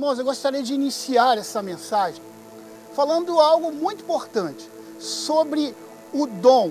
irmãos, eu gostaria de iniciar essa mensagem falando algo muito importante sobre o dom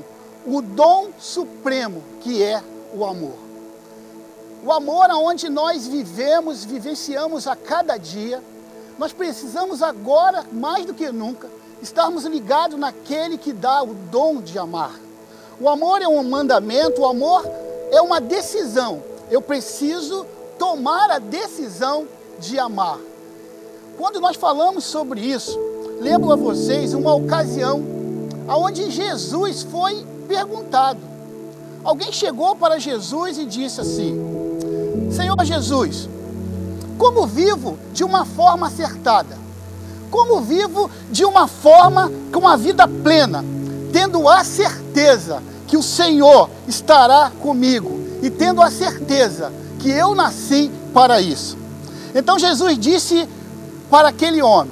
supremo que é o amor. O amor aonde nós vivenciamos a cada dia. Nós precisamos agora, mais do que nunca, estarmos ligados naquele que dá o dom de amar. O amor é um mandamento, o amor é uma decisão. Eu preciso tomar a decisão de amar. Quando nós falamos sobre isso, lembro a vocês uma ocasião onde Jesus foi perguntado. Alguém chegou para Jesus e disse assim: Senhor Jesus, como vivo de uma forma acertada? Como vivo de uma forma com uma vida plena, tendo a certeza que o Senhor estará comigo e tendo a certeza que eu nasci para isso? Então Jesus disse para aquele homem: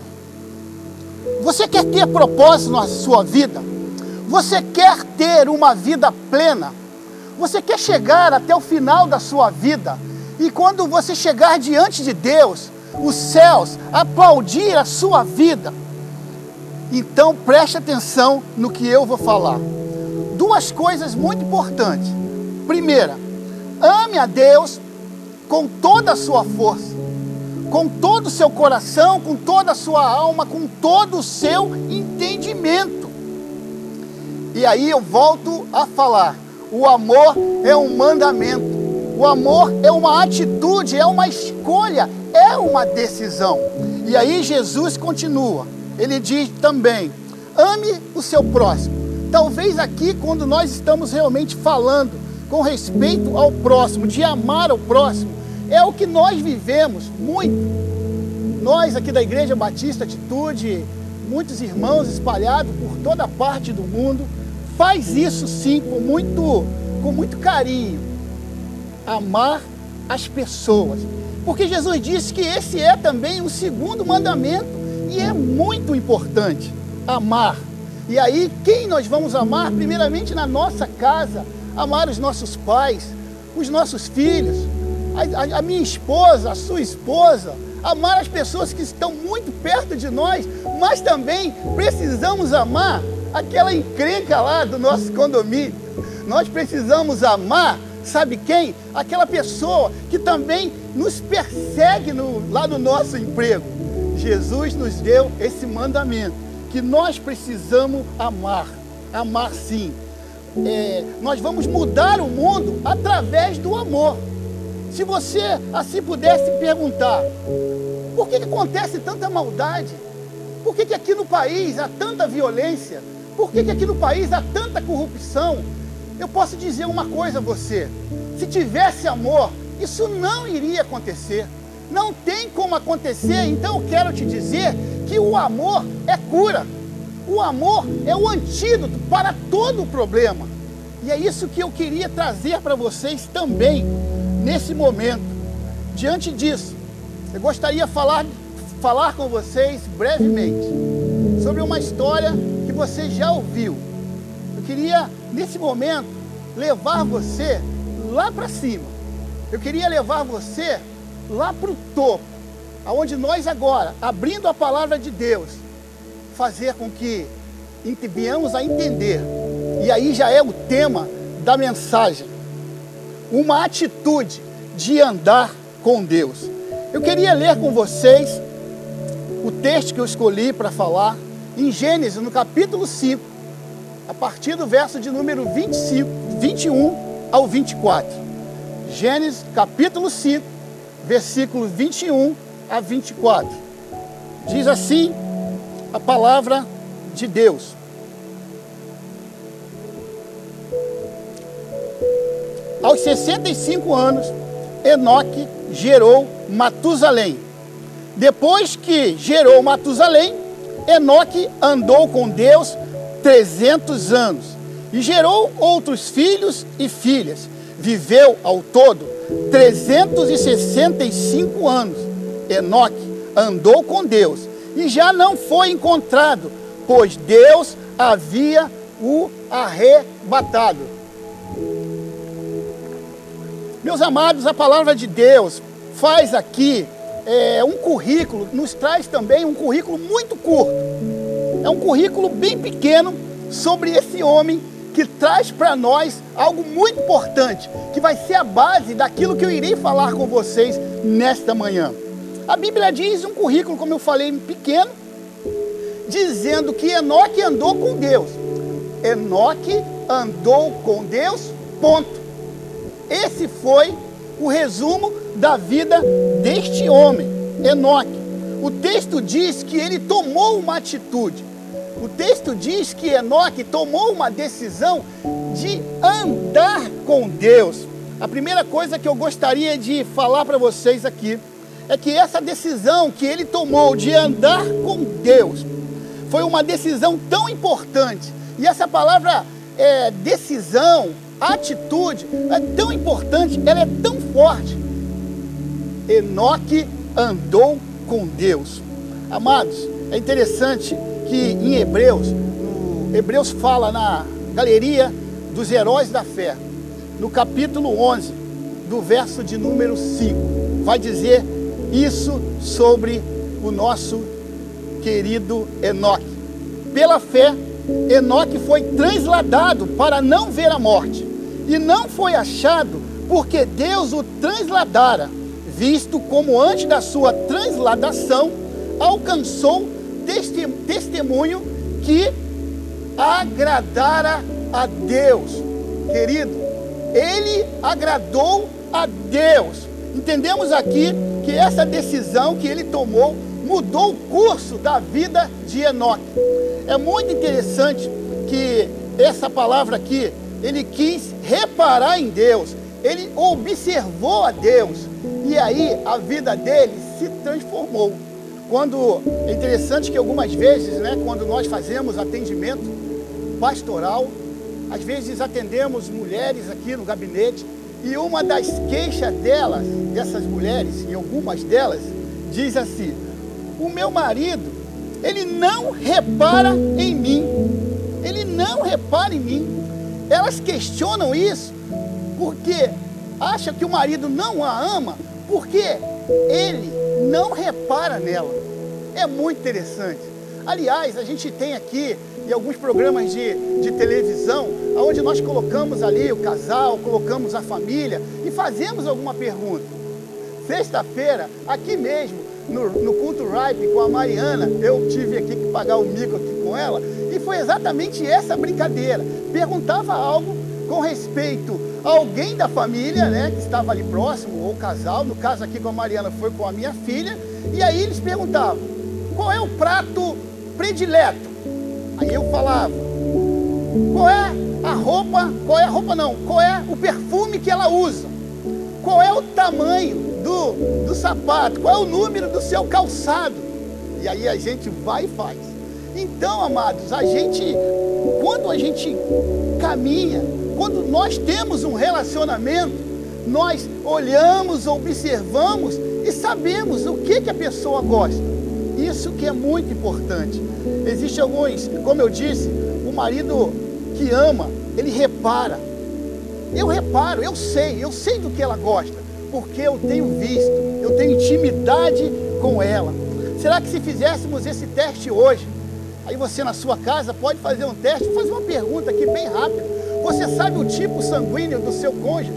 você quer ter propósito na sua vida? Você quer ter uma vida plena? Você quer chegar até o final da sua vida? E quando você chegar diante de Deus, os céus aplaudir a sua vida? Então preste atenção no que eu vou falar. Duas coisas muito importantes. Primeira, ame a Deus com toda a sua força, com todo o seu coração, com toda a sua alma, com todo o seu entendimento. E aí eu volto a falar, o amor é um mandamento, o amor é uma atitude, é uma escolha, é uma decisão. E aí Jesus continua, ele diz também, ame o seu próximo. Talvez aqui, quando nós estamos realmente falando com respeito ao próximo, de amar ao próximo, é o que nós vivemos muito. Nós aqui da Igreja Batista Atitude, muitos irmãos espalhados por toda parte do mundo, faz isso sim com muito carinho. Amar as pessoas. Porque Jesus disse que esse é também o segundo mandamento e é muito importante, amar. E aí, quem nós vamos amar? Primeiramente na nossa casa, amar os nossos pais, os nossos filhos, a minha esposa, a sua esposa, amar as pessoas que estão muito perto de nós, mas também precisamos amar aquela encrenca lá do nosso condomínio. Nós precisamos amar, sabe quem? Aquela pessoa que também nos persegue lá no nosso emprego. Jesus nos deu esse mandamento, que nós precisamos amar, amar sim. Nós vamos mudar o mundo através do amor. Se você assim pudesse perguntar, por que acontece tanta maldade? Por que aqui no país há tanta violência? Por que aqui no país há tanta corrupção? Eu posso dizer uma coisa a você, se tivesse amor, isso não iria acontecer. Não tem como acontecer, então eu quero te dizer que o amor é cura. O amor é o antídoto para todo o problema. E é isso que eu queria trazer para vocês também, nesse momento. Diante disso, eu gostaria de falar com vocês brevemente sobre uma história que você já ouviu. Eu queria, nesse momento, levar você lá para cima. Eu queria levar você lá para o topo, aonde nós agora, abrindo a palavra de Deus, fazer com que venhamos a entender, e aí já é o tema da mensagem, uma atitude de andar com Deus. Eu queria ler com vocês o texto que eu escolhi para falar, em Gênesis, no capítulo 5, a partir do verso de número 21 ao 24. Gênesis, capítulo 5, versículo 21 a 24. Diz assim a palavra de Deus. Aos 65 anos, Enoque gerou Matusalém. Depois que gerou Matusalém, Enoque andou com Deus 300 anos e gerou outros filhos e filhas. Viveu ao todo 365 anos. Enoque andou com Deus e já não foi encontrado, pois Deus havia o arrebatado. Meus amados, a palavra de Deus faz aqui um currículo, nos traz também um currículo muito curto. É um currículo bem pequeno sobre esse homem que traz para nós algo muito importante, que vai ser a base daquilo que eu irei falar com vocês nesta manhã. A Bíblia diz um currículo, como eu falei, pequeno, dizendo que Enoque andou com Deus. Enoque andou com Deus, ponto. Esse foi o resumo da vida deste homem, Enoque. O texto diz que ele tomou uma atitude. O texto diz que Enoque tomou uma decisão de andar com Deus. A primeira coisa que eu gostaria de falar para vocês aqui é que essa decisão que ele tomou de andar com Deus foi uma decisão tão importante. E essa palavra decisão, atitude, é tão importante, ela é tão forte. Enoque andou com Deus. Amados, é interessante que em Hebreus fala na galeria dos heróis da fé, no capítulo 11, do verso de número 5, vai dizer isso sobre o nosso querido Enoque. Pela fé, Enoque foi transladado para não ver a morte, e não foi achado porque Deus o transladara, visto como antes da sua transladação alcançou testemunho que agradara a Deus. Querido, ele agradou a Deus. Entendemos aqui que essa decisão que ele tomou mudou o curso da vida de Enoque. É muito interessante que essa palavra aqui, ele quis reparar em Deus, ele observou a Deus, e aí a vida dele se transformou. É interessante que algumas vezes, quando nós fazemos atendimento pastoral, às vezes atendemos mulheres aqui no gabinete, e uma das queixas dessas mulheres, e algumas delas, diz assim: o meu marido, ele não repara em mim, ele não repara em mim. Elas questionam isso porque acham que o marido não a ama, porque ele não repara nela. É muito interessante. Aliás, a gente tem aqui em alguns programas de televisão, onde nós colocamos ali o casal, colocamos a família e fazemos alguma pergunta. Sexta-feira, aqui mesmo, no culto Ripe com a Mariana, eu tive aqui que pagar o mico aqui com ela, e foi exatamente essa brincadeira. Perguntava algo com respeito a alguém da família, que estava ali próximo, ou o casal, no caso aqui com a Mariana foi com a minha filha, e aí eles perguntavam: qual é o prato predileto? Aí eu falava: qual é o perfume que ela usa? Qual é o tamanho do sapato? Qual é o número do seu calçado? E aí a gente vai e faz. Então, amados, quando a gente caminha, quando nós temos um relacionamento, nós olhamos, observamos e sabemos o que a pessoa gosta. Isso que é muito importante. Existem alguns, como eu disse, o marido que ama, ele repara. Eu reparo, eu sei do que ela gosta, porque eu tenho visto, eu tenho intimidade com ela. Será que se fizéssemos esse teste hoje, aí você na sua casa pode fazer um teste, fazer uma pergunta aqui bem rápida: você sabe o tipo sanguíneo do seu cônjuge?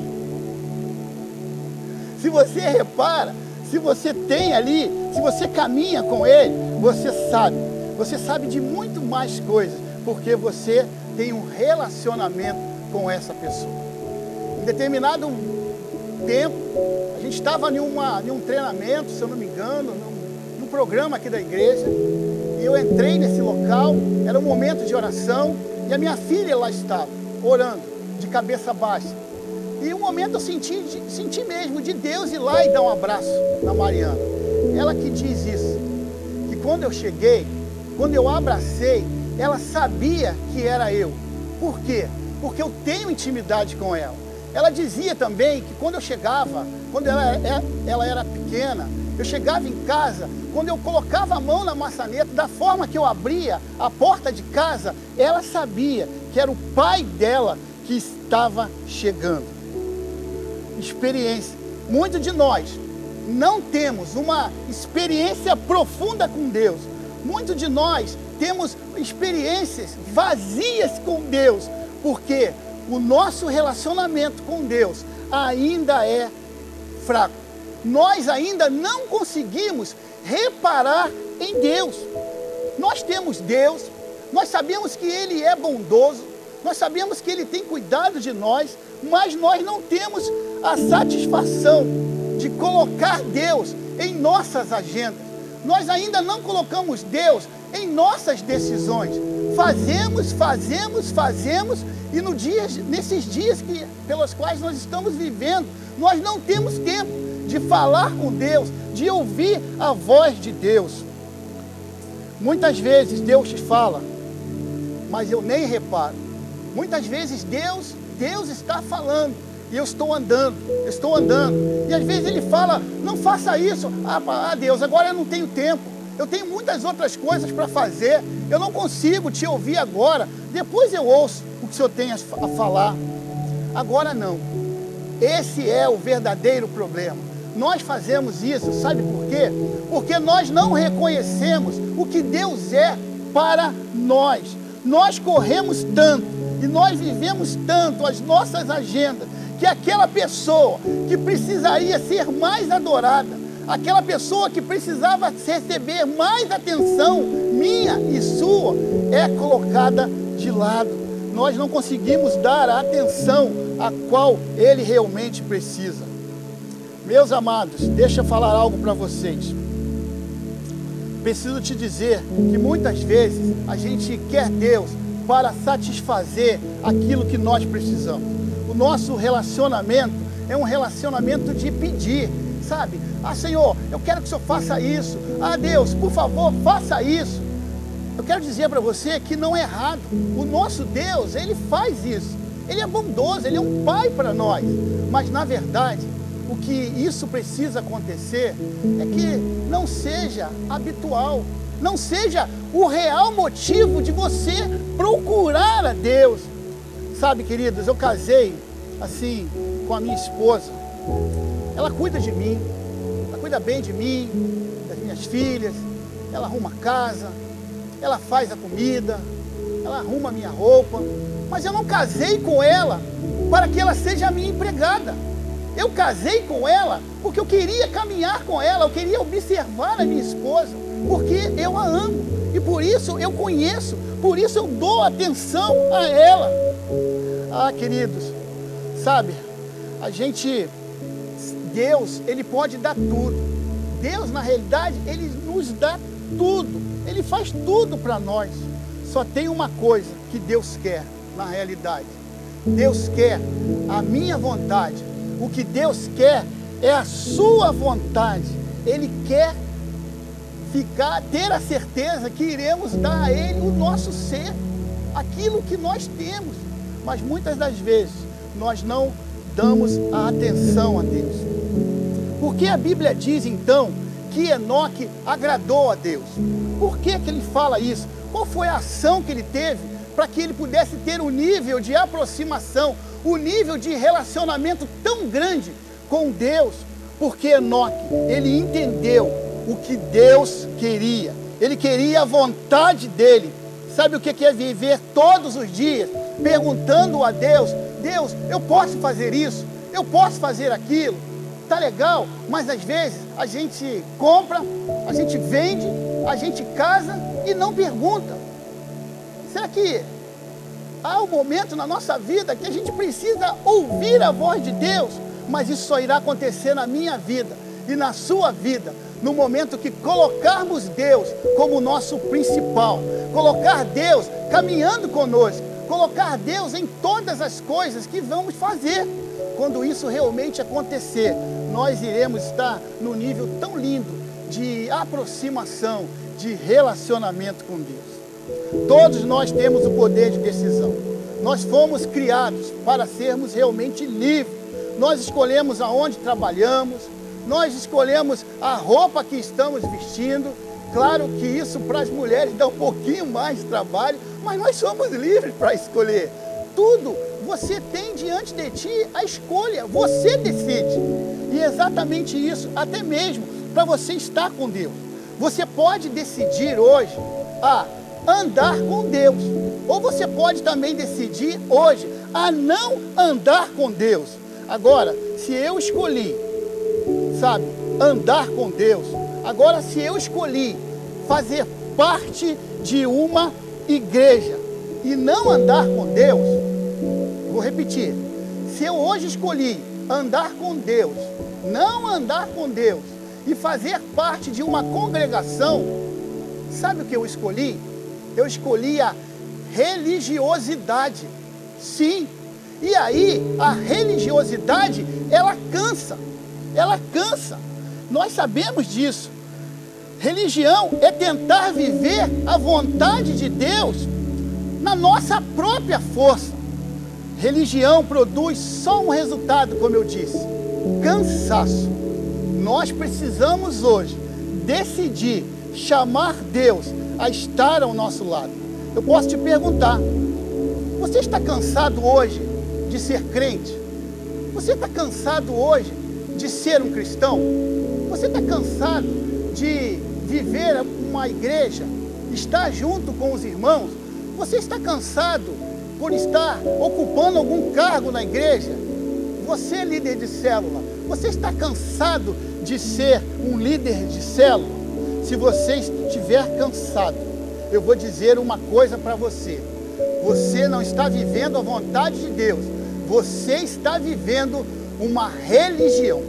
Se você repara, se você tem ali, se você caminha com ele, você sabe de muito mais coisas, porque você tem um relacionamento com essa pessoa. Em determinado tempo, a gente estava em um treinamento, se eu não me engano, num programa aqui da igreja, e eu entrei nesse local, era um momento de oração, e a minha filha lá estava, orando, de cabeça baixa. E um momento eu senti mesmo de Deus ir lá e dar um abraço na Mariana. Ela que diz isso, que quando eu cheguei, quando eu abracei, ela sabia que era eu. Por quê? Porque eu tenho intimidade com ela. Ela dizia também que quando eu chegava, quando ela era pequena, eu chegava em casa, quando eu colocava a mão na maçaneta, da forma que eu abria a porta de casa, ela sabia que era o pai dela que estava chegando. Experiência. Muitos de nós não temos uma experiência profunda com Deus. Muitos de nós temos experiências vazias com Deus, porque o nosso relacionamento com Deus ainda é fraco. Nós ainda não conseguimos reparar em Deus. Nós temos Deus, nós sabemos que Ele é bondoso, nós sabemos que Ele tem cuidado de nós, mas nós não temos a satisfação de colocar Deus em nossas agendas. Nós ainda não colocamos Deus em nossas decisões. Fazemos, e nesses dias pelos quais nós estamos vivendo, nós não temos tempo de falar com Deus, de ouvir a voz de Deus. Muitas vezes Deus te fala, mas eu nem reparo. Muitas vezes Deus está falando, e eu estou andando, e às vezes Ele fala, não faça isso. Deus, agora eu não tenho tempo, eu tenho muitas outras coisas para fazer, eu não consigo te ouvir agora, depois eu ouço o que o Senhor tem a falar. Agora não. Esse é o verdadeiro problema. Nós fazemos isso, sabe por quê? Porque nós não reconhecemos o que Deus é para nós. Nós corremos tanto e nós vivemos tanto as nossas agendas, que aquela pessoa que precisaria ser mais adorada, aquela pessoa que precisava receber mais atenção minha e sua, é colocada de lado. Nós não conseguimos dar a atenção a qual Ele realmente precisa. Meus amados, deixa eu falar algo para vocês. Preciso te dizer que muitas vezes a gente quer Deus para satisfazer aquilo que nós precisamos. O nosso relacionamento é um relacionamento de pedir, sabe? Senhor, eu quero que o Senhor faça isso. Deus, por favor, faça isso. Eu quero dizer para você que não é errado. O nosso Deus, Ele faz isso. Ele é bondoso, Ele é um Pai para nós. Mas, na verdade, o que isso precisa acontecer é que não seja habitual, não seja o real motivo de você procurar a Deus. Sabe, queridos, eu casei assim com a minha esposa. Ela cuida de mim, ela cuida bem de mim, das minhas filhas, ela arruma a casa, ela faz a comida, ela arruma a minha roupa. Mas eu não casei com ela para que ela seja a minha empregada. Eu casei com ela porque eu queria caminhar com ela, eu queria observar a minha esposa, porque eu a amo, e por isso eu conheço, por isso eu dou atenção a ela. Queridos, sabe, Deus, Ele pode dar tudo. Deus, na realidade, Ele nos dá tudo, Ele faz tudo para nós. Só tem uma coisa que Deus quer, na realidade. Deus quer a minha vontade. O que Deus quer é a sua vontade. Ele quer ter a certeza que iremos dar a Ele o nosso ser, aquilo que nós temos. Mas muitas das vezes nós não damos a atenção a Deus. Porque a Bíblia diz então que Enoque agradou a Deus. Por que ele fala isso? Qual foi a ação que ele teve para que ele pudesse ter um nível de aproximação, um nível de relacionamento tão grande com Deus? Porque Enoque, ele entendeu o que Deus queria. Ele queria a vontade dele. Sabe o que é viver todos os dias perguntando a Deus: Deus, eu posso fazer isso? Eu posso fazer aquilo? Tá legal, mas às vezes a gente compra, a gente vende, a gente casa e não pergunta. Será que há um momento na nossa vida que a gente precisa ouvir a voz de Deus? Mas isso só irá acontecer na minha vida e na sua vida no momento que colocarmos Deus como nosso principal, colocar Deus caminhando conosco, colocar Deus em todas as coisas que vamos fazer. Quando isso realmente acontecer, nós iremos estar num nível tão lindo de aproximação, de relacionamento com Deus. Todos nós temos o poder de decisão. Nós fomos criados para sermos realmente livres. Nós escolhemos aonde trabalhamos, nós escolhemos a roupa que estamos vestindo. Claro que isso para as mulheres dá um pouquinho mais de trabalho, mas nós somos livres para escolher. tudo, você tem diante de ti a escolha, você decide. E é exatamente isso, até mesmo para você estar com Deus. Você pode decidir hoje a andar com Deus, ou você pode também decidir hoje a não andar com Deus. Agora, se eu escolhi, sabe, andar com Deus, agora se eu escolhi fazer parte de uma igreja e não andar com Deus, vou repetir, se eu hoje escolhi andar com Deus, não andar com Deus e fazer parte de uma congregação, sabe o que eu escolhi? Eu escolhi a religiosidade, sim. E aí, a religiosidade, ela cansa. Nós sabemos disso. Religião é tentar viver a vontade de Deus na nossa própria força. Religião produz só um resultado, como eu disse: cansaço. Nós precisamos hoje decidir chamar Deus a estar ao nosso lado. Eu posso te perguntar: você está cansado hoje de ser crente? Você está cansado hoje de ser um cristão? Você está cansado de viver uma igreja, estar junto com os irmãos? Você está cansado por estar ocupando algum cargo na igreja? Você é líder de célula, você está cansado de ser um líder de célula? Se você estiver cansado, eu vou dizer uma coisa para você: você não está vivendo a vontade de Deus, você está vivendo uma religião.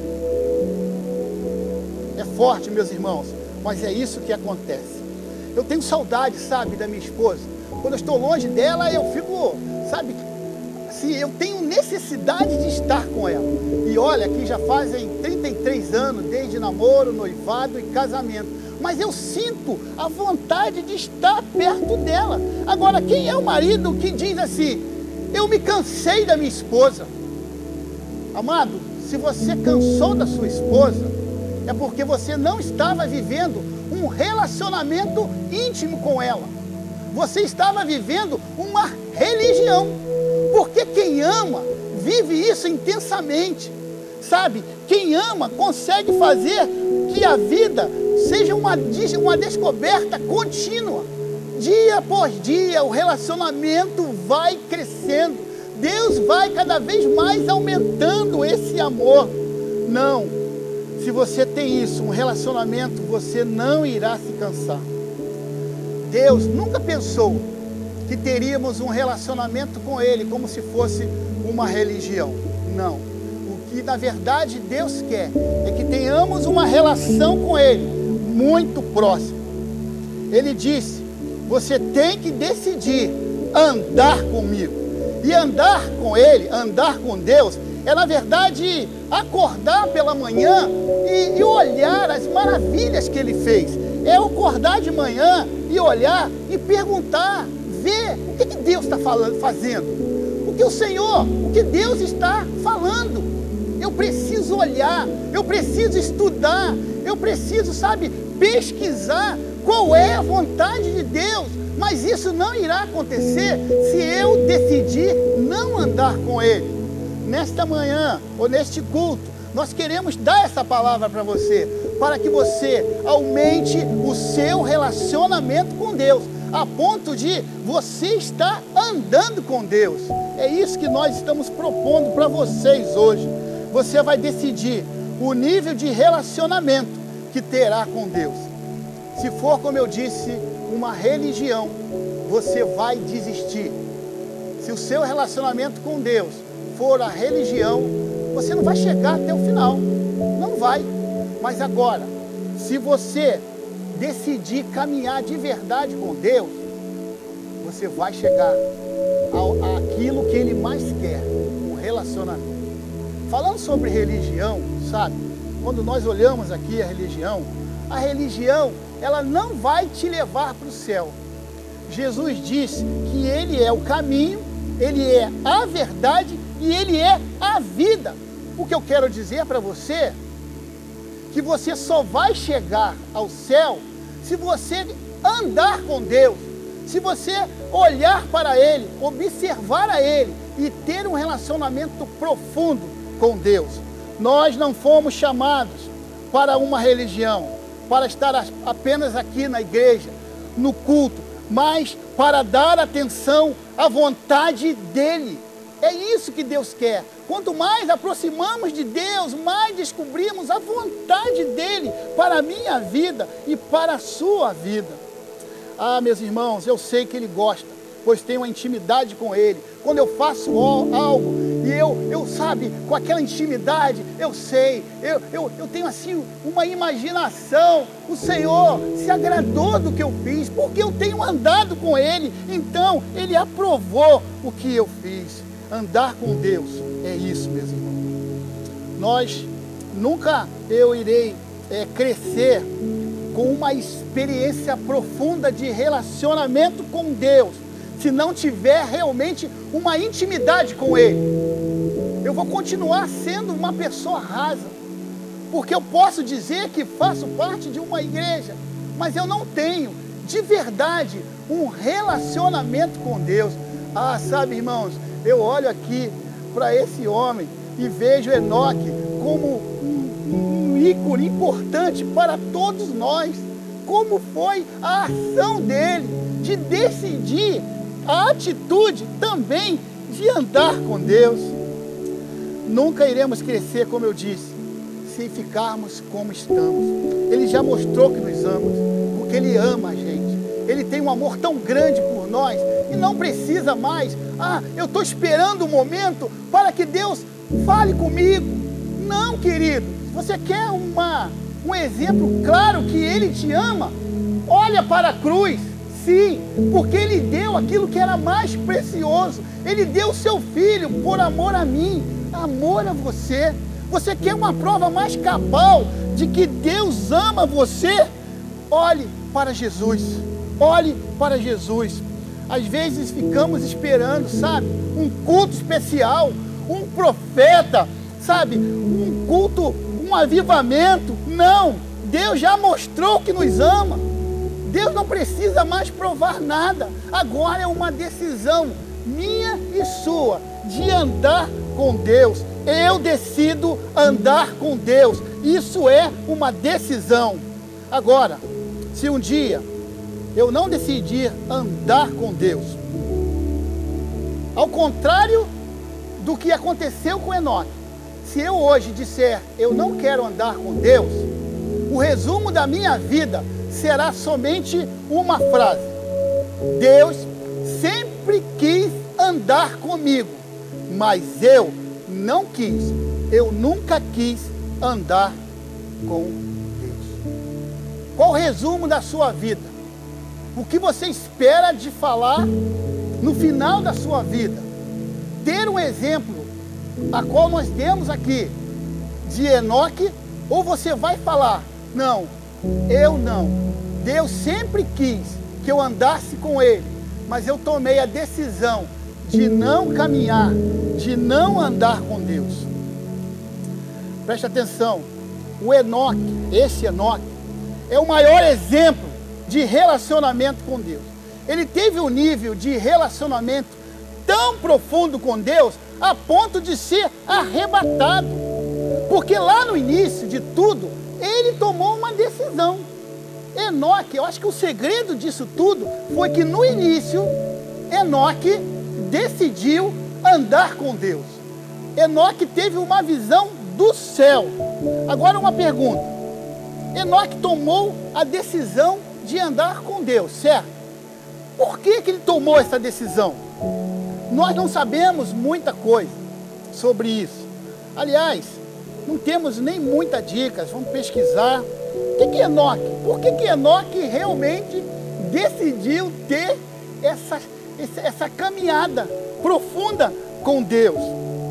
É forte, meus irmãos, mas é isso que acontece. Eu tenho saudade, sabe, da minha esposa. Quando eu estou longe dela, eu fico, sabe, assim, eu tenho necessidade de estar com ela. E olha que já fazem 33 anos, desde namoro, noivado e casamento. Mas eu sinto a vontade de estar perto dela. Agora, quem é o marido que diz assim: eu me cansei da minha esposa? Amado, se você cansou da sua esposa, é porque você não estava vivendo um relacionamento íntimo com ela. Você estava vivendo uma religião. Porque quem ama, vive isso intensamente. Sabe, quem ama consegue fazer que a vida seja uma descoberta contínua. Dia após dia, o relacionamento vai crescendo. Deus vai cada vez mais aumentando esse amor. Não, se você tem isso, um relacionamento, você não irá se cansar. Deus nunca pensou que teríamos um relacionamento com Ele como se fosse uma religião. Não. O que na verdade Deus quer é que tenhamos uma relação com Ele muito próxima. Ele disse: você tem que decidir andar comigo. E andar com Ele, andar com Deus, é na verdade acordar pela manhã e olhar as maravilhas que Ele fez. É acordar de manhã e olhar e perguntar, ver o que Deus está fazendo. O que Deus está falando. Eu preciso olhar, eu preciso estudar, eu preciso, sabe, pesquisar qual é a vontade de Deus. Mas isso não irá acontecer se eu decidir não andar com Ele. Nesta manhã, ou neste culto, nós queremos dar essa palavra para você, para que você aumente o seu relacionamento com Deus, a ponto de você estar andando com Deus. É isso que nós estamos propondo para vocês hoje. Você vai decidir o nível de relacionamento que terá com Deus. Se for, como eu disse, uma religião, você vai desistir. Se o seu relacionamento com Deus for a religião, você não vai chegar até o final. Não vai. Mas agora, se você decidir caminhar de verdade com Deus, você vai chegar àquilo que Ele mais quer, um relacionamento. Falando sobre religião, sabe? Quando nós olhamos aqui a religião, ela não vai te levar para o céu. Jesus disse que Ele é o caminho, Ele é a verdade e Ele é a vida. O que eu quero dizer para você, que você só vai chegar ao céu se você andar com Deus, se você olhar para Ele, observar a Ele e ter um relacionamento profundo com Deus. Nós não fomos chamados para uma religião, para estar apenas aqui na igreja, no culto, mas para dar atenção à vontade dEle. É isso que Deus quer. Quanto mais aproximamos de Deus, mais descobrimos a vontade dEle para a minha vida e para a sua vida. Ah, meus irmãos, eu sei que Ele gosta, pois tenho uma intimidade com Ele. Quando eu faço algo e eu sabe, com aquela intimidade, eu sei, eu tenho assim uma imaginação. O Senhor se agradou do que eu fiz, porque eu tenho andado com Ele, então Ele aprovou o que eu fiz. Andar com Deus é isso, meus irmãos. Eu irei crescer com uma experiência profunda de relacionamento com Deus, se não tiver realmente uma intimidade com Ele. Eu vou continuar sendo uma pessoa rasa, porque eu posso dizer que faço parte de uma igreja, mas eu não tenho, de verdade, um relacionamento com Deus. Ah, sabe, irmãos, eu olho aqui para esse homem e vejo Enoque como um ícone importante para todos nós. Como foi a ação dele de decidir, a atitude também de andar com Deus. Nunca iremos crescer, como eu disse, se ficarmos como estamos. Ele já mostrou que nos ama, porque Ele ama a gente. Ele tem um amor tão grande por nós e não precisa mais. Ah, eu estou esperando o momento para que Deus fale comigo. Não, querido. Se você quer um exemplo claro que Ele te ama, olha para a cruz. Sim, porque Ele deu aquilo que era mais precioso. Ele deu o seu Filho por amor a mim, amor a você. Você quer uma prova mais cabal de que Deus ama você? Olhe para Jesus. Olhe para Jesus. Às vezes ficamos esperando, sabe, um culto especial, um profeta, sabe, um culto, um avivamento. Não, Deus já mostrou que nos ama. Deus não precisa mais provar nada. Agora é uma decisão minha e sua de andar com Deus. Eu decido andar com Deus. Isso é uma decisão. Agora, se um dia eu não decidir andar com Deus, ao contrário do que aconteceu com Enoque, se eu hoje disser eu não quero andar com Deus, o resumo da minha vida será somente uma frase: Deus sempre quis andar comigo, mas eu não quis, eu nunca quis andar com Deus. Qual o resumo da sua vida? O que você espera de falar no final da sua vida? Ter um exemplo, a qual nós temos aqui, de Enoque, ou você vai falar: não, eu não. Deus sempre quis que eu andasse com Ele, mas eu tomei a decisão de não caminhar, de não andar com Deus. Preste atenção, o Enoque, esse Enoque, é o maior exemplo de relacionamento com Deus. Ele teve um nível de relacionamento tão profundo com Deus, a ponto de ser arrebatado. Porque lá no início de tudo, ele tomou uma decisão. Enoque, eu acho que o segredo disso tudo foi que no início, Enoque decidiu andar com Deus. Enoque teve uma visão do céu. Agora uma pergunta: Enoque tomou a decisão de andar com Deus, certo? Por que ele tomou essa decisão? Nós não sabemos muita coisa sobre isso. Aliás, não temos nem muitas dicas, vamos pesquisar. O que é Enoque? Por que Enoque realmente decidiu ter essa caminhada profunda com Deus?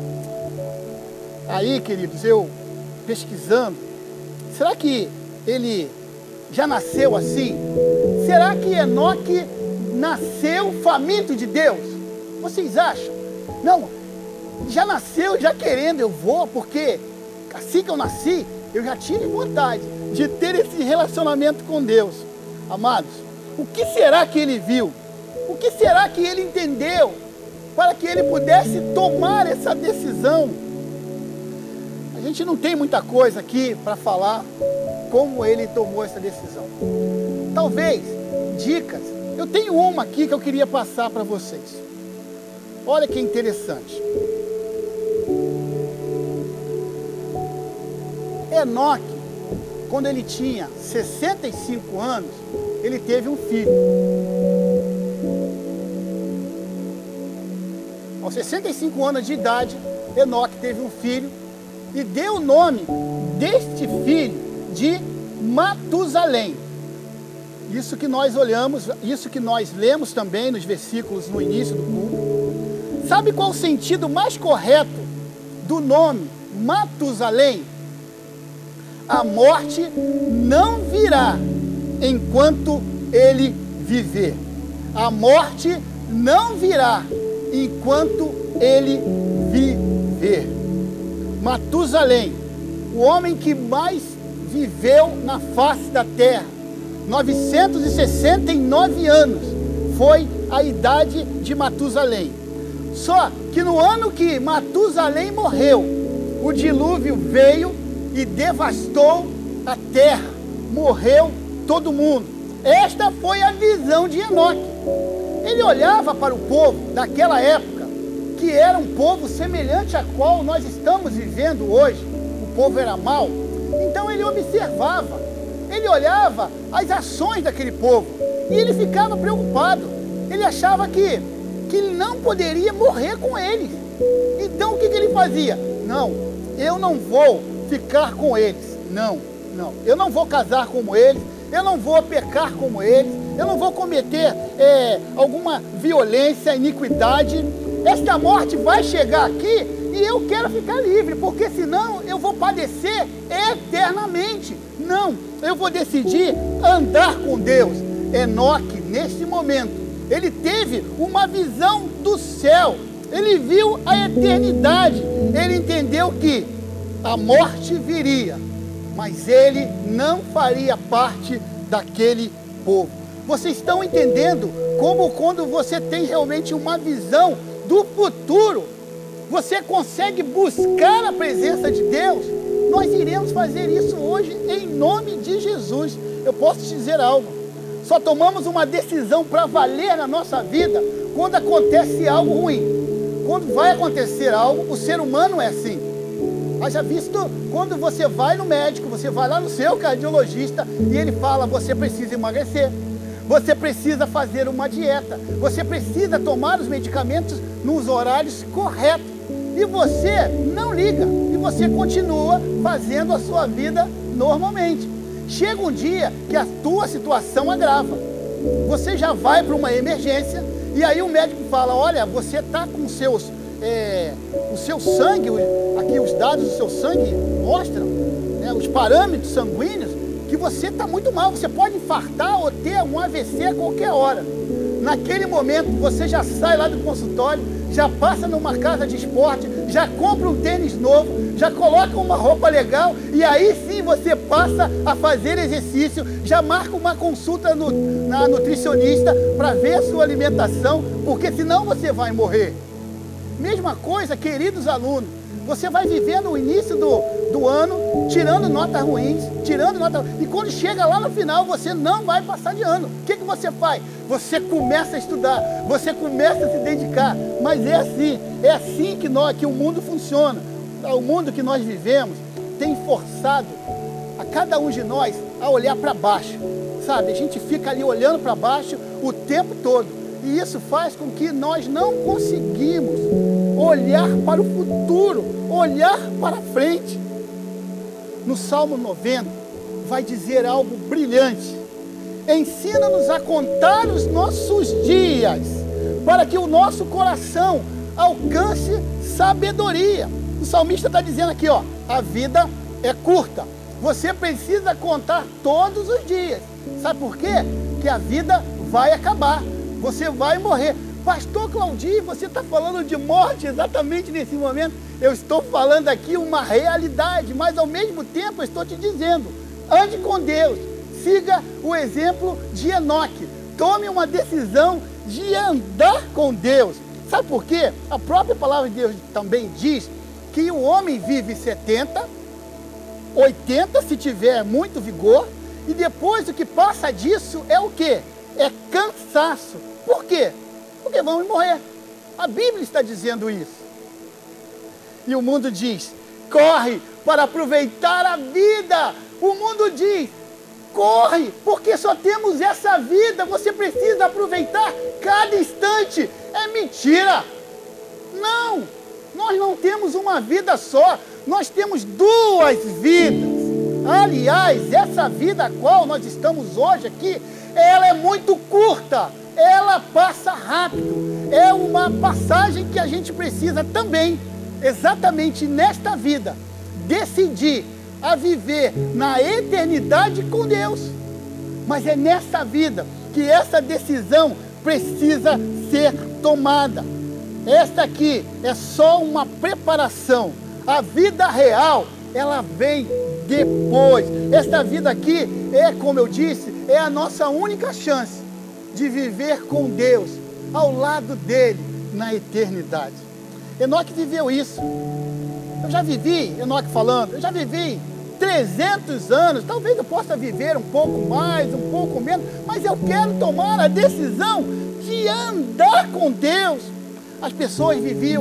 Aí, queridos, eu pesquisando, será que ele já nasceu assim? Será que Enoque nasceu faminto de Deus? Vocês acham? Não, já nasceu já querendo, eu vou, porque assim que eu nasci, eu já tive vontade de ter esse relacionamento com Deus. Amados, o que será que ele viu? O que será que ele entendeu para que ele pudesse tomar essa decisão? A gente não tem muita coisa aqui para falar como ele tomou essa decisão. Talvez dicas. Eu tenho uma aqui que eu queria passar para vocês. Olha que interessante. Enoque, quando ele tinha 65 anos, ele teve um filho. Aos 65 anos de idade, Enoque teve um filho e deu o nome deste filho de Matusalém. Isso que nós olhamos, isso que nós lemos também nos versículos no início do culto. Sabe qual o sentido mais correto do nome Matusalém? A morte não virá enquanto ele viver. A morte não virá enquanto ele viver. Matusalém, o homem que mais viveu na face da terra, 969 anos foi a idade de Matusalém. Só que no ano que Matusalém morreu, o dilúvio veio e devastou a terra, morreu todo mundo. Esta foi a visão de Enoque. Ele olhava para o povo daquela época, que era um povo semelhante a qual nós estamos vivendo hoje. O povo era mau. Então ele observava, ele olhava as ações daquele povo e ele ficava preocupado. Ele achava que ele não poderia morrer com eles. Então o que ele fazia? Não, eu não vou ficar com eles. Não. Eu não vou casar como eles. Eu não vou pecar como eles. Eu não vou cometer alguma violência, iniquidade. Esta morte vai chegar aqui e eu quero ficar livre, porque senão eu vou padecer eternamente. Não, eu vou decidir andar com Deus. Enoque, nesse momento, ele teve uma visão do céu. Ele viu a eternidade. Ele entendeu que a morte viria, mas ele não faria parte daquele povo. Vocês estão entendendo como quando você tem realmente uma visão do futuro, você consegue buscar a presença de Deus? Nós iremos fazer isso hoje em nome de Jesus. Eu posso te dizer algo, só tomamos uma decisão para valer na nossa vida quando acontece algo ruim. Quando vai acontecer algo, o ser humano é assim. Haja visto quando você vai no médico, você vai lá no seu cardiologista e ele fala, você precisa emagrecer, você precisa fazer uma dieta, você precisa tomar os medicamentos nos horários corretos. E você não liga, e você continua fazendo a sua vida normalmente. Chega um dia que a tua situação agrava, você já vai para uma emergência, e aí o médico fala, olha, você está com o seu sangue, aqui os dados do seu sangue mostram, né, os parâmetros sanguíneos, que você está muito mal, você pode infartar ou ter um AVC a qualquer hora. Naquele momento você já sai lá do consultório, já passa numa casa de esporte, já compra um tênis novo, já coloca uma roupa legal e aí sim você passa a fazer exercício, já marca uma consulta na nutricionista para ver a sua alimentação, porque senão você vai morrer. Mesma coisa, queridos alunos, você vai vivendo o início do ano, tirando notas ruins, e quando chega lá no final, você não vai passar de ano. O que você faz? Você começa a estudar, você começa a se dedicar, mas é assim que o mundo funciona. O mundo que nós vivemos tem forçado a cada um de nós a olhar para baixo, sabe? A gente fica ali olhando para baixo o tempo todo, e isso faz com que nós não conseguimos olhar para o futuro, olhar para frente. No Salmo 90 vai dizer algo brilhante: ensina-nos a contar os nossos dias, para que o nosso coração alcance sabedoria. O salmista está dizendo aqui, ó, a vida é curta, você precisa contar todos os dias. Sabe por quê? Que a vida vai acabar, você vai morrer. Pastor Claudio, você está falando de morte exatamente nesse momento? Eu estou falando aqui uma realidade, mas ao mesmo tempo eu estou te dizendo, ande com Deus, siga o exemplo de Enoque, tome uma decisão de andar com Deus. Sabe por quê? A própria palavra de Deus também diz que o homem vive 70, 80 se tiver muito vigor, e depois o que passa disso é o quê? É cansaço. Por quê? Porque vamos morrer. A Bíblia está dizendo isso. E o mundo diz, corre para aproveitar a vida. O mundo diz, corre, porque só temos essa vida, você precisa aproveitar cada instante. É mentira. Não, nós não temos uma vida só, nós temos duas vidas. Aliás, essa vida a qual nós estamos hoje aqui, ela é muito curta, ela passa rápido. É uma passagem que a gente precisa também, exatamente nesta vida, decidir a viver na eternidade com Deus. Mas é nessa vida que essa decisão precisa ser tomada. Esta aqui é só uma preparação. A vida real, ela vem depois. Esta vida aqui é, como eu disse, é a nossa única chance de viver com Deus, ao lado dele, na eternidade. Enoque viveu isso. Eu já vivi, Enoque falando, eu já vivi 300 anos, talvez eu possa viver um pouco mais, um pouco menos, mas eu quero tomar a decisão de andar com Deus. As pessoas viviam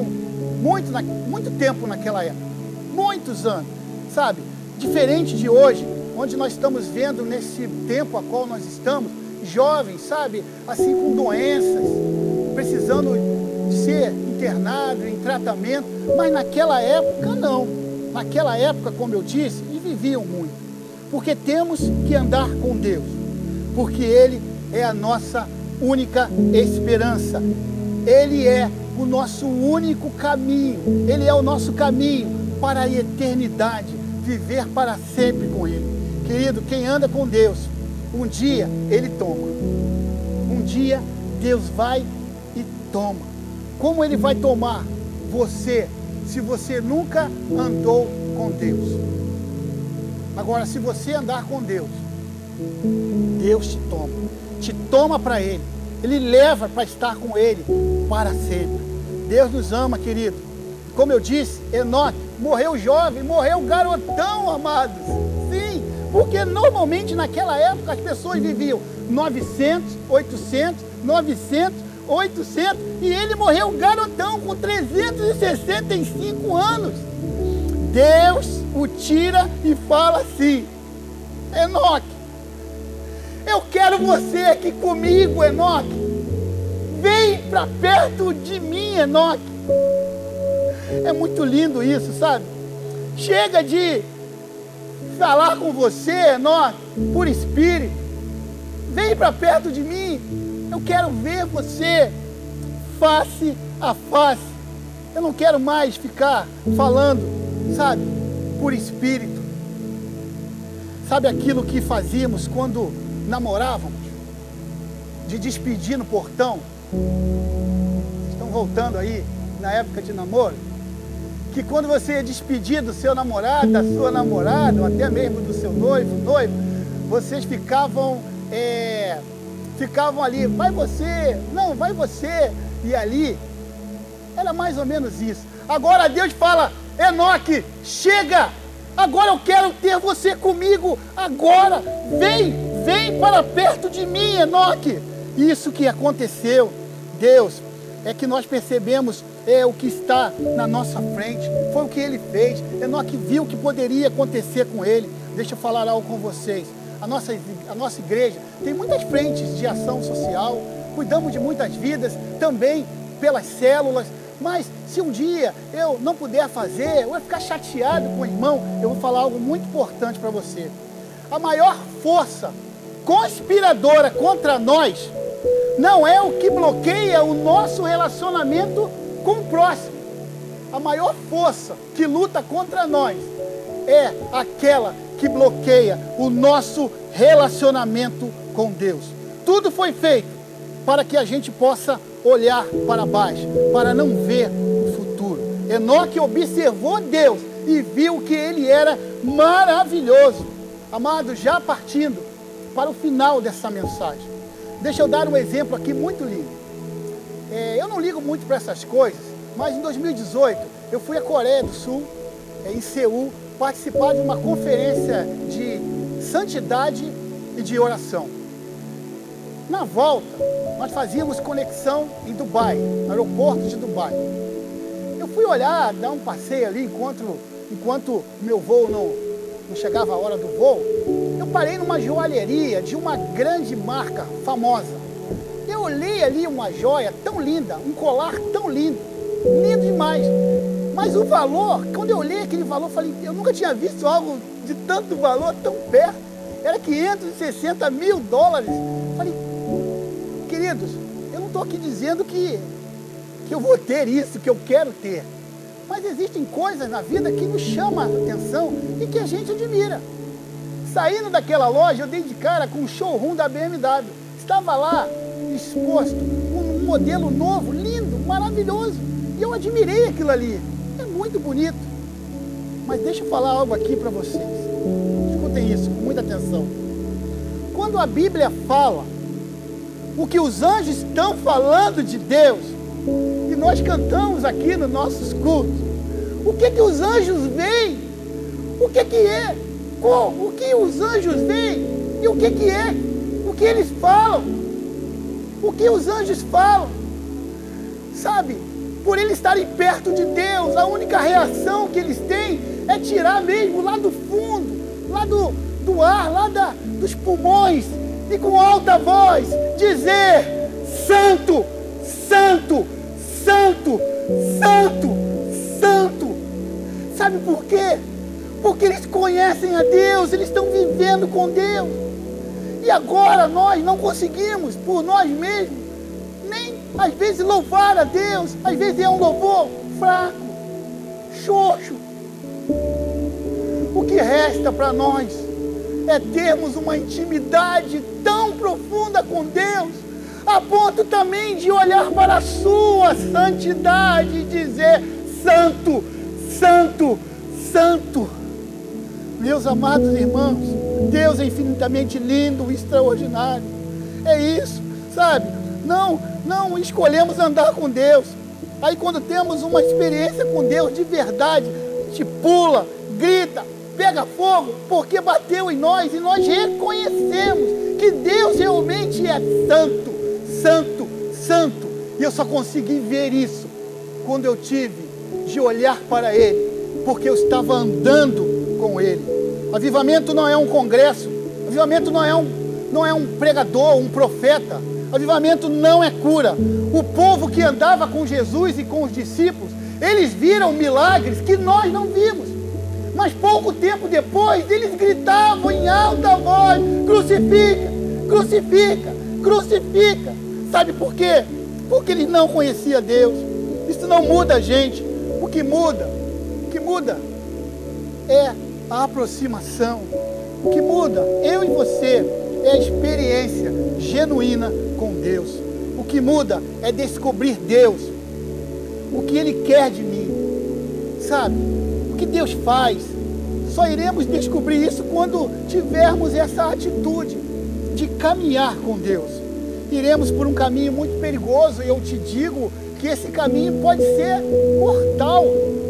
muito tempo naquela época, muitos anos, sabe? Diferente de hoje, onde nós estamos vendo nesse tempo a qual nós estamos, jovens, sabe? Assim, com doenças, precisando de ser internado, em tratamento, mas naquela época não. Naquela época, como eu disse, eles viviam muito, porque temos que andar com Deus, porque Ele é a nossa única esperança, Ele é o nosso único caminho, Ele é o nosso caminho para a eternidade, viver para sempre com Ele. Querido, quem anda com Deus, um dia Ele toma, um dia Deus vai e toma. Como Ele vai tomar você, se você nunca andou com Deus? Agora, se você andar com Deus, Deus te toma para Ele, Ele leva para estar com Ele para sempre. Deus nos ama, querido. Como eu disse, Enoque morreu jovem, morreu garotão, amados. Sim, porque normalmente naquela época as pessoas viviam 900, 800, 900, 800, e ele morreu garotão com 365 anos. Deus o tira e fala assim: Enoque, eu quero você aqui comigo, Enoque. Vem para perto de mim, Enoque. É muito lindo isso, sabe? Chega de falar com você, Enoque, por espírito. Vem para perto de mim. Eu quero ver você face a face. Eu não quero mais ficar falando, sabe, por espírito. Sabe aquilo que fazíamos quando namorávamos? De despedir no portão. Estão voltando aí na época de namoro? Que quando você ia despedir do seu namorado, da sua namorada, ou até mesmo do seu noivo, vocês ficavam ali, vai você, não, vai você, e ali, era mais ou menos isso. Agora Deus fala: Enoque, chega, agora eu quero ter você comigo, agora, vem para perto de mim, Enoque. Isso que aconteceu, Deus, é que nós percebemos o que está na nossa frente, foi o que Ele fez. Enoque viu o que poderia acontecer com ele. Deixa eu falar algo com vocês. A nossa igreja tem muitas frentes de ação social, cuidamos de muitas vidas, também pelas células, mas se um dia eu não puder fazer, eu vou ficar chateado com o irmão, eu vou falar algo muito importante para você. A maior força conspiradora contra nós não é o que bloqueia o nosso relacionamento com o próximo. A maior força que luta contra nós é aquela que bloqueia o nosso relacionamento com Deus. Tudo foi feito para que a gente possa olhar para baixo, para não ver o futuro. Enoque observou Deus e viu que Ele era maravilhoso. Amado, já partindo para o final dessa mensagem, deixa eu dar um exemplo aqui muito lindo. Eu não ligo muito para essas coisas, mas em 2018 eu fui à Coreia do Sul, em Seul, participar de uma conferência de santidade e de oração. Na volta, nós fazíamos conexão em Dubai, no aeroporto de Dubai. Eu fui olhar, dar um passeio ali, enquanto meu voo não chegava a hora do voo. Eu parei numa joalheria de uma grande marca famosa. Eu olhei ali uma joia tão linda, um colar tão lindo, lindo demais. Mas o valor, quando eu olhei aquele valor, falei, eu nunca tinha visto algo de tanto valor tão perto. Era 560 mil dólares. Falei, queridos, eu não estou aqui dizendo que eu vou ter isso, que eu quero ter. Mas existem coisas na vida que nos chamam a atenção e que a gente admira. Saindo daquela loja, eu dei de cara com um showroom da BMW. Estava lá exposto um modelo novo, lindo, maravilhoso. E eu admirei aquilo ali. É muito bonito. Mas deixa eu falar algo aqui para vocês. Escutem isso com muita atenção. Quando a Bíblia fala o que os anjos estão falando de Deus, e nós cantamos aqui nos nossos cultos, o que os anjos veem? O que é? O que os anjos veem? E o que é? O que eles falam? O que os anjos falam? Sabe, por eles estarem perto de Deus, a única reação que eles têm é tirar mesmo lá do fundo, lá do ar, lá dos pulmões, e com alta voz dizer: Santo, Santo, Santo, Santo, Santo. Sabe por quê? Porque eles conhecem a Deus, eles estão vivendo com Deus. E agora nós não conseguimos, por nós mesmos, nem às vezes louvar a Deus. Às vezes é um louvor fraco, xoxo. O que resta para nós é termos uma intimidade tão profunda com Deus, a ponto também de olhar para a sua santidade e dizer: Santo, Santo, Santo. Meus amados irmãos, Deus é infinitamente lindo, extraordinário. É isso, sabe? Não escolhemos andar com Deus. Aí quando temos uma experiência com Deus de verdade, a gente pula, grita, pega fogo, porque bateu em nós e nós reconhecemos que Deus realmente é santo, santo, santo. E eu só consegui ver isso quando eu tive de olhar para Ele, porque eu estava andando com Ele. Avivamento não é um congresso, avivamento não é um pregador, um profeta. Avivamento não é cura. O povo que andava com Jesus e com os discípulos, eles viram milagres que nós não vimos. Mas pouco tempo depois, eles gritavam em alta voz: crucifica, crucifica, crucifica. Sabe por quê? Porque eles não conheciam Deus. Isso não muda a gente. O que muda é a aproximação. O que muda, eu e você, é a experiência genuína com Deus. O que muda é descobrir Deus, o que Ele quer de mim, sabe? O que Deus faz. Só iremos descobrir isso quando tivermos essa atitude de caminhar com Deus. Iremos por um caminho muito perigoso, e eu te digo que esse caminho pode ser mortal.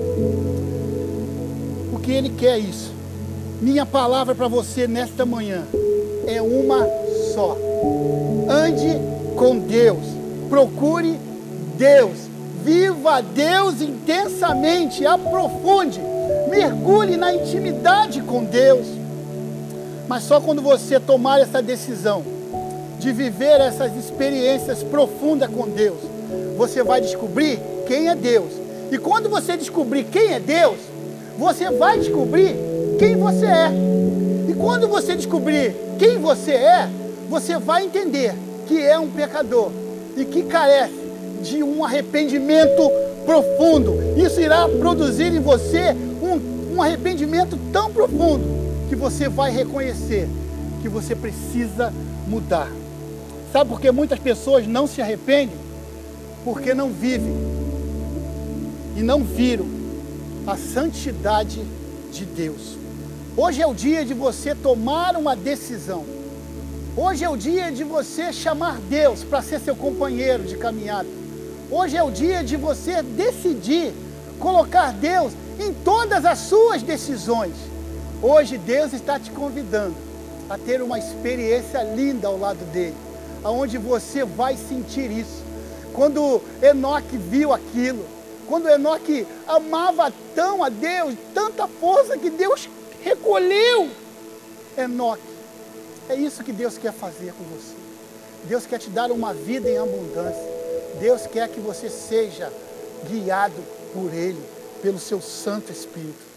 O que Ele quer é isso. Minha palavra para você nesta manhã é uma só: ande com Deus, procure Deus, viva Deus intensamente, aprofunde, mergulhe na intimidade com Deus. Mas só quando você tomar essa decisão de viver essas experiências profundas com Deus, você vai descobrir quem é Deus. E quando você descobrir quem é Deus, você vai descobrir quem você é. E quando você descobrir quem você é, você vai entender que é um pecador e que carece de um arrependimento profundo. Isso irá produzir em você um arrependimento tão profundo que você vai reconhecer que você precisa mudar. Sabe por que muitas pessoas não se arrependem? Porque não vivem e não viram a santidade de Deus. Hoje é o dia de você tomar uma decisão. Hoje é o dia de você chamar Deus para ser seu companheiro de caminhada. Hoje é o dia de você decidir colocar Deus em todas as suas decisões. Hoje Deus está te convidando a ter uma experiência linda ao lado dele, aonde você vai sentir isso. Quando Enoque viu aquilo, quando Enoque amava tão a Deus, tanta força que Deus recolheu Enoque. É isso que Deus quer fazer com você. Deus quer te dar uma vida em abundância. Deus quer que você seja guiado por Ele, pelo seu Santo Espírito.